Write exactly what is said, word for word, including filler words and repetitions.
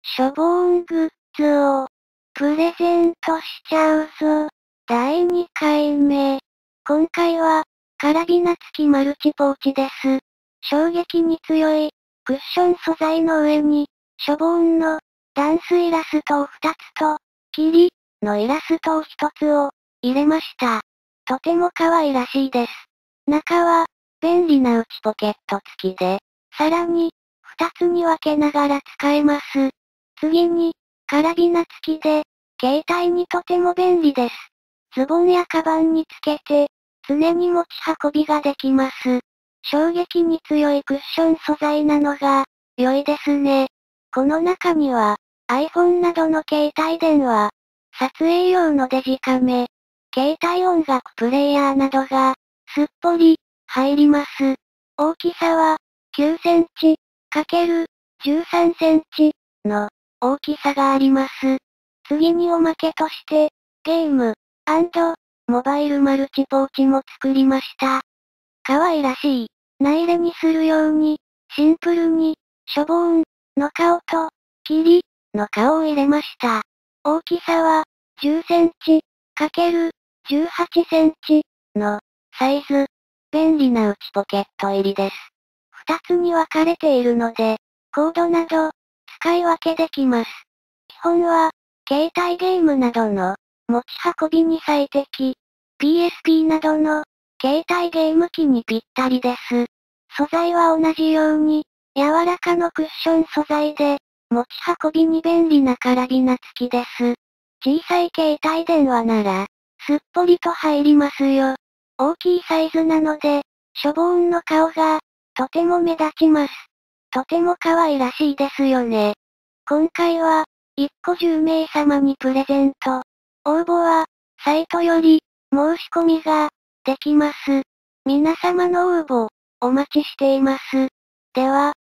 しょぼーんグッズを、プレゼントしちゃうぞ。だいにかいめ。今回は、カラビナ付きマルチポーチです。衝撃に強い、クッション素材の上に、しょぼーんの、ダンスイラストをふたつと、キリ、のイラストをひとつを、入れました。とても可愛らしいです。中は、便利な内ポケット付きで、さらに、ふたつに分けながら使えます。次に、カラビナ付きで、携帯にとても便利です。ズボンやカバンにつけて、常に持ち運びができます。衝撃に強いクッション素材なのが、良いですね。この中には、iPhone などの携帯電話、撮影用のデジカメ、携帯音楽プレイヤーなどが、すっぽり、入ります。大きさは、きゅうセンチ、×じゅうさんセンチ、の、大きさがあります。次におまけとして、ゲーム、モバイルマルチポーチも作りました。可愛らしい、名入れにするように、シンプルに、しょぼーん、の顔と、キリ、の顔を入れました。大きさは、じゅっセンチ、×じゅうはちセンチ、の、サイズ。便利な内ポケット入りです。二つに分かれているので、コードなど、使い分けできます。基本は、携帯ゲームなどの、持ち運びに最適。ピーエスピー などの、携帯ゲーム機にぴったりです。素材は同じように、柔らかのクッション素材で、持ち運びに便利なカラビナ付きです。小さい携帯電話なら、すっぽりと入りますよ。大きいサイズなので、しょぼーんの顔が、とても目立ちます。とても可愛らしいですよね。今回は、いっこじゅうめい様にプレゼント。応募は、サイトより、申し込みが、できます。皆様の応募、お待ちしています。では、